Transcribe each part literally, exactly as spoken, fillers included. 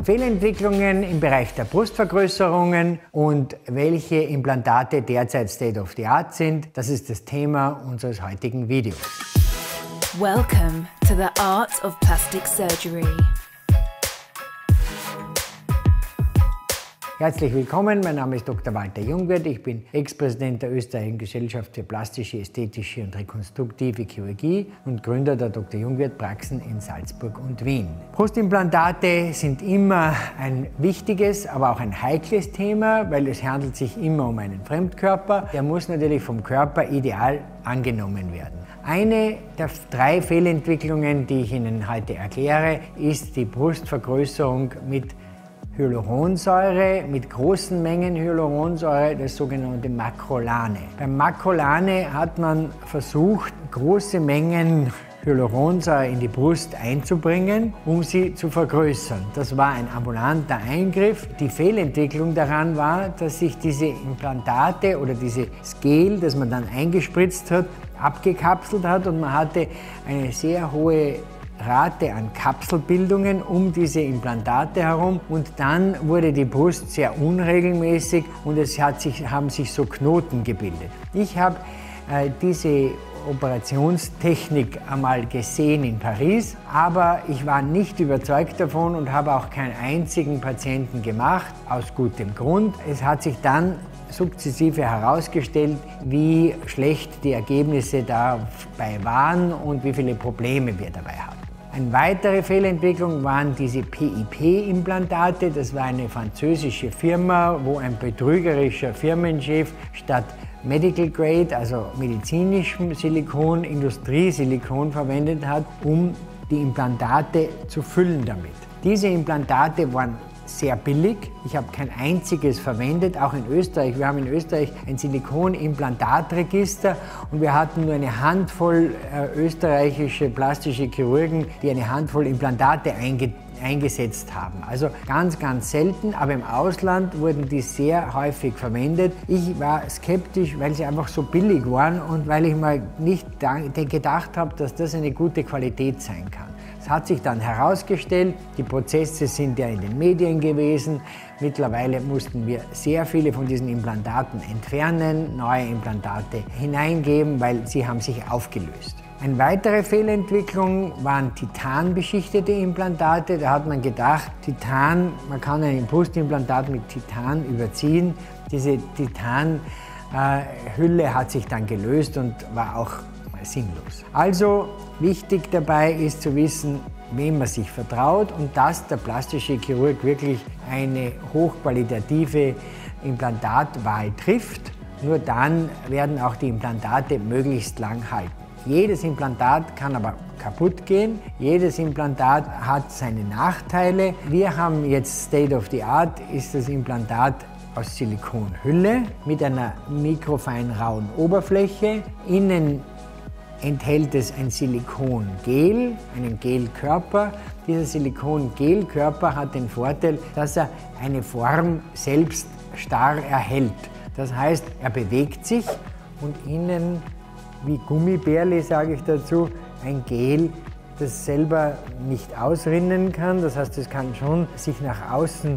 Fehlentwicklungen im Bereich der Brustvergrößerungen und welche Implantate derzeit State of the Art sind, das ist das Thema unseres heutigen Videos. Welcome to the Art of Plastic Surgery. Herzlich willkommen, mein Name ist Doktor Walter Jungwirth, ich bin Ex-Präsident der Österreichischen Gesellschaft für Plastische, Ästhetische und Rekonstruktive Chirurgie und Gründer der Doktor Jungwirth Praxen in Salzburg und Wien. Brustimplantate sind immer ein wichtiges, aber auch ein heikles Thema, weil es handelt sich immer um einen Fremdkörper. Der muss natürlich vom Körper ideal angenommen werden. Eine der drei Fehlentwicklungen, die ich Ihnen heute erkläre, ist die Brustvergrößerung mit Hyaluronsäure, mit großen Mengen Hyaluronsäure, das sogenannte Makrolane. Beim Makrolane hat man versucht, große Mengen Hyaluronsäure in die Brust einzubringen, um sie zu vergrößern. Das war ein ambulanter Eingriff. Die Fehlentwicklung daran war, dass sich diese Implantate oder dieses Gel, das man dann eingespritzt hat, abgekapselt hat und man hatte eine sehr hohe Rate an Kapselbildungen um diese Implantate herum und dann wurde die Brust sehr unregelmäßig und es hat sich, haben sich so Knoten gebildet. Ich habe äh, diese Operationstechnik einmal gesehen in Paris, aber ich war nicht überzeugt davon und habe auch keinen einzigen Patienten gemacht, aus gutem Grund. Es hat sich dann sukzessive herausgestellt, wie schlecht die Ergebnisse dabei waren und wie viele Probleme wir dabei hatten. Eine weitere Fehlentwicklung waren diese P I P-Implantate. Das war eine französische Firma, wo ein betrügerischer Firmenchef statt Medical Grade, also medizinischem Silikon, Industriesilikon verwendet hat, um die Implantate zu füllen damit. Diese Implantate waren sehr billig. Ich habe kein einziges verwendet, auch in Österreich. Wir haben in Österreich ein Silikonimplantatregister und wir hatten nur eine Handvoll äh, österreichische plastische Chirurgen, die eine Handvoll Implantate einge eingesetzt haben. Also ganz, ganz selten, aber im Ausland wurden die sehr häufig verwendet. Ich war skeptisch, weil sie einfach so billig waren und weil ich mal nicht gedacht habe, dass das eine gute Qualität sein kann. Es hat sich dann herausgestellt, die Prozesse sind ja in den Medien gewesen. Mittlerweile mussten wir sehr viele von diesen Implantaten entfernen, neue Implantate hineingeben, weil sie haben sich aufgelöst. Eine weitere Fehlentwicklung waren titanbeschichtete Implantate. Da hat man gedacht, Titan, man kann ein Brustimplantat mit Titan überziehen. Diese Titanhülle äh, hat sich dann gelöst und war auch sinnlos. Also wichtig dabei ist zu wissen, wem man sich vertraut und dass der plastische Chirurg wirklich eine hochqualitative Implantatwahl trifft. Nur dann werden auch die Implantate möglichst lang halten. Jedes Implantat kann aber kaputt gehen. Jedes Implantat hat seine Nachteile. Wir haben jetzt State of the Art, ist das Implantat aus Silikonhülle mit einer mikrofein rauen Oberfläche. Innen enthält es ein Silikongel, einen Gelkörper. Dieser Silikongelkörper hat den Vorteil, dass er eine Form selbst starr erhält. Das heißt, er bewegt sich und innen, wie Gummibärli sage ich dazu, ein Gel, das selber nicht ausrinnen kann. Das heißt, es kann schon sich nach außen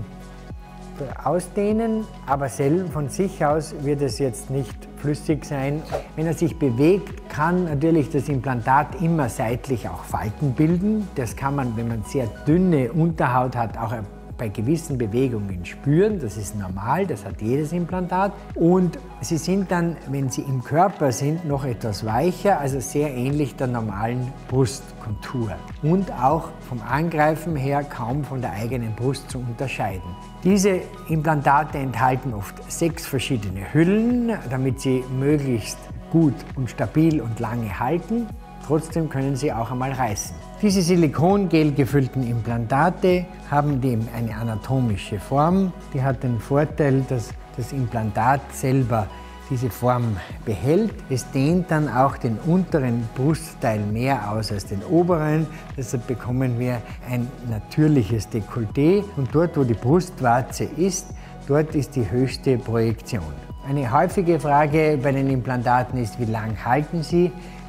ausdehnen, aber selber von sich aus wird es jetzt nicht flüssig sein. Wenn er sich bewegt, kann natürlich das Implantat immer seitlich auch Falten bilden. Das kann man, wenn man sehr dünne Unterhaut hat, auch bei gewissen Bewegungen spüren. Das ist normal, das hat jedes Implantat. Und sie sind dann, wenn sie im Körper sind, noch etwas weicher, also sehr ähnlich der normalen Brustkontur. Und auch vom Angreifen her kaum von der eigenen Brust zu unterscheiden. Diese Implantate enthalten oft sechs verschiedene Hüllen, damit sie möglichst gut und stabil und lange halten. Trotzdem können sie auch einmal reißen. Diese Silikongel gefüllten Implantate haben dem eine anatomische Form. Die hat den Vorteil, dass das Implantat selber diese Form behält. Es dehnt dann auch den unteren Brustteil mehr aus als den oberen. Deshalb bekommen wir ein natürliches Dekolleté. Und dort, wo die Brustwarze ist, dort ist die höchste Projektion. Eine häufige Frage bei den Implantaten ist, wie lang halten sie?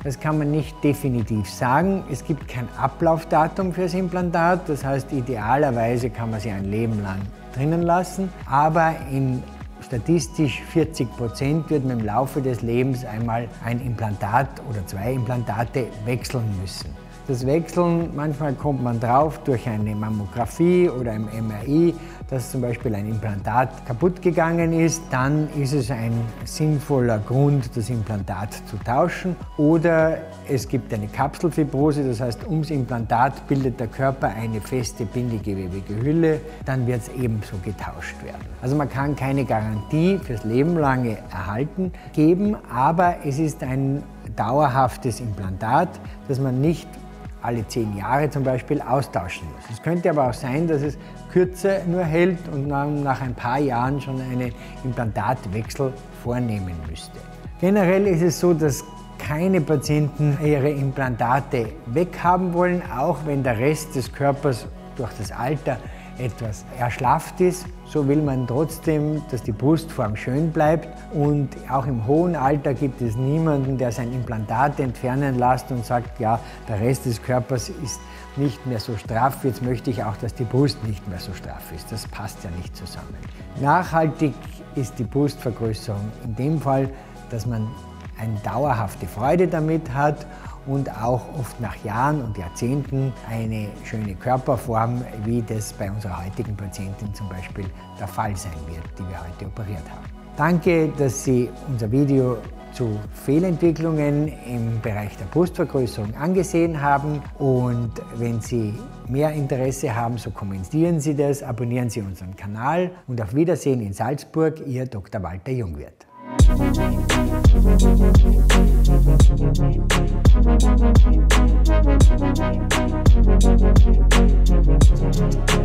Das kann man nicht definitiv sagen. Es gibt kein Ablaufdatum für das Implantat, das heißt, idealerweise kann man sie ein Leben lang drinnen lassen, aber in statistisch vierzig Prozent wird man im Laufe des Lebens einmal ein Implantat oder zwei Implantate wechseln müssen. Das Wechseln, manchmal kommt man drauf durch eine Mammographie oder ein M R I, dass zum Beispiel ein Implantat kaputt gegangen ist. Dann ist es ein sinnvoller Grund, das Implantat zu tauschen. Oder es gibt eine Kapselfibrose, das heißt, ums Implantat bildet der Körper eine feste bindegewebige Hülle. Dann wird es ebenso getauscht werden. Also man kann keine Garantie fürs Leben lange erhalten geben, aber es ist ein dauerhaftes Implantat, das man nicht alle zehn Jahre zum Beispiel austauschen muss. Es könnte aber auch sein, dass es kürzer nur hält und man nach ein paar Jahren schon einen Implantatwechsel vornehmen müsste. Generell ist es so, dass keine Patienten ihre Implantate weghaben wollen, auch wenn der Rest des Körpers durch das Alter etwas erschlafft ist. So will man trotzdem, dass die Brustform schön bleibt, und auch im hohen Alter gibt es niemanden, der sein Implantat entfernen lässt und sagt, ja, der Rest des Körpers ist nicht mehr so straff, jetzt möchte ich auch, dass die Brust nicht mehr so straff ist. Das passt ja nicht zusammen. Nachhaltig ist die Brustvergrößerung in dem Fall, dass man eine dauerhafte Freude damit hat und auch oft nach Jahren und Jahrzehnten eine schöne Körperform, wie das bei unserer heutigen Patientin zum Beispiel der Fall sein wird, die wir heute operiert haben. Danke, dass Sie unser Video zu Fehlentwicklungen im Bereich der Brustvergrößerung angesehen haben, und wenn Sie mehr Interesse haben, so kommentieren Sie das, abonnieren Sie unseren Kanal und auf Wiedersehen in Salzburg, Ihr Doktor Walter Jungwirth. Thank you.